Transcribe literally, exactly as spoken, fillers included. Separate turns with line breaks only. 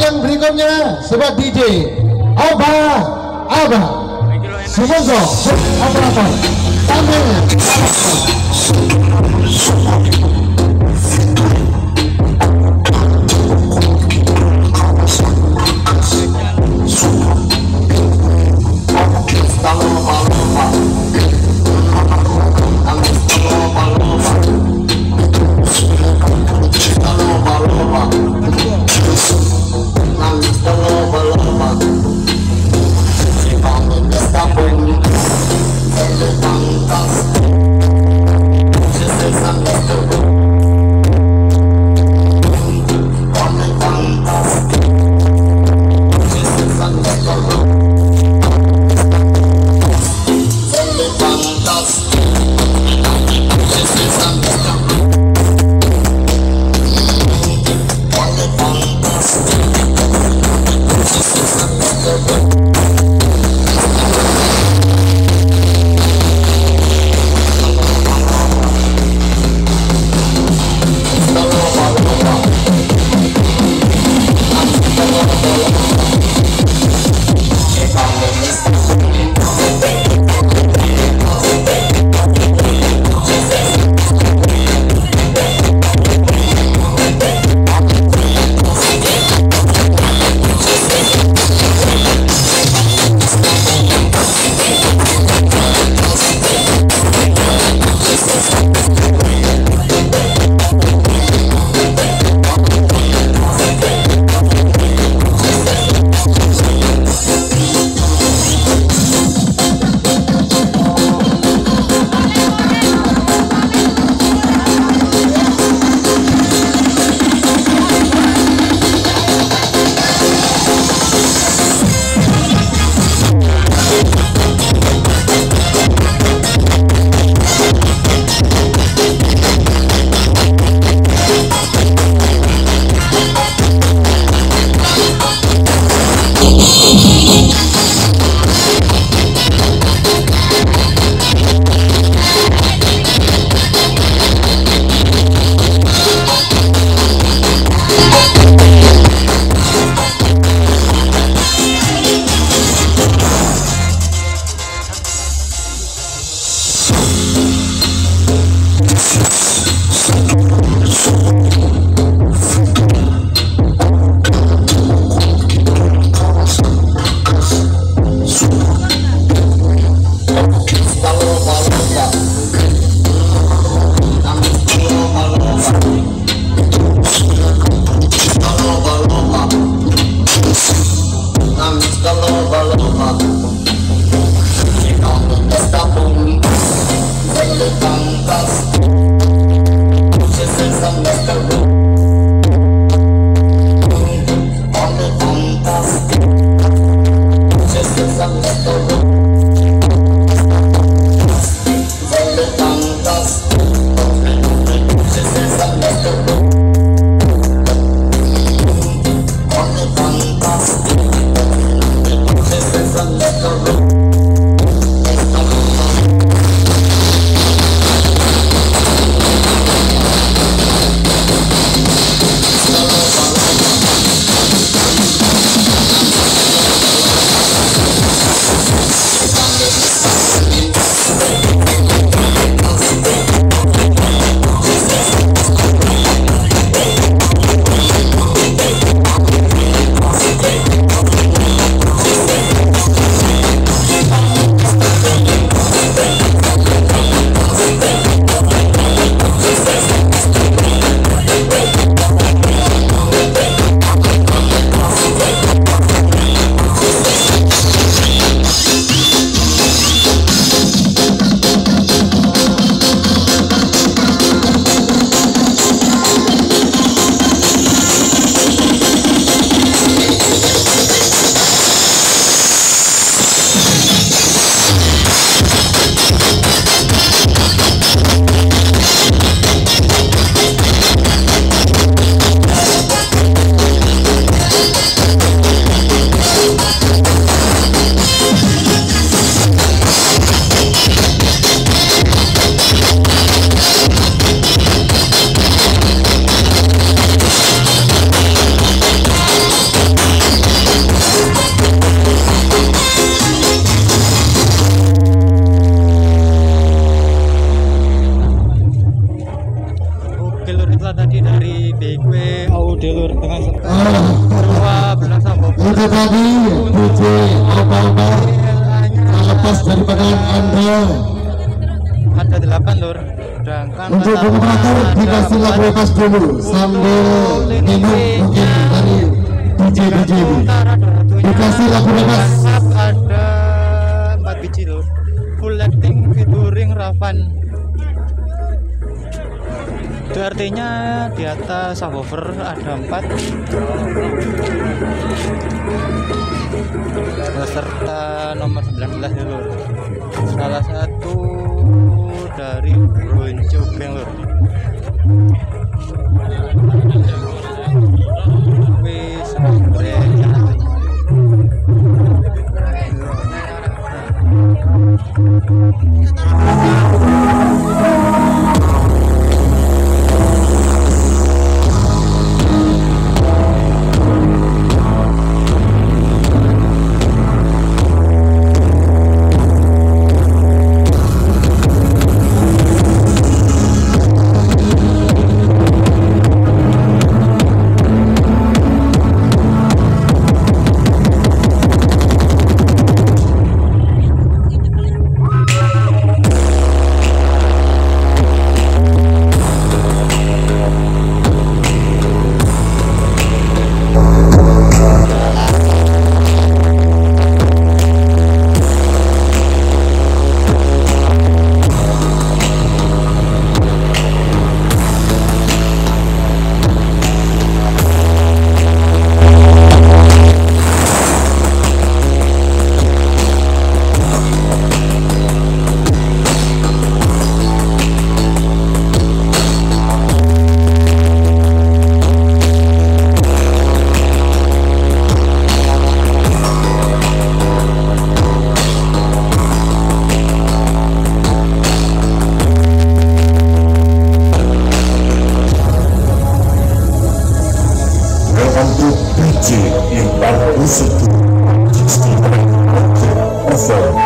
yang berikutnya sobat D J Oba Aba Sumogo operator tampilnya.
Just setelah tadi dari B Q Audio Lur dengan serta
Ah,
dua belas subwoofer.
itu tadi D J Opa-Opa lepas dari tangan Anda.
Ada delapan Lur. Sedangkan
Untuk
pertama
komentator
ada
dikasih lagu
empat.
lepas dulu sambil minum mungkin dari D J D J ini.
Utara ada satunya.
Dikasih lagu lepas.
Lengkap ada empat biji Lur. Full acting featuring Ravan. Itu artinya di atas subwoofer ada empat beserta nomor sembilan belas ya Lur. Salah satu dari Bronco Gang Lur. Wis keren cantik.
D J Iqbal Usutu sixty-nine over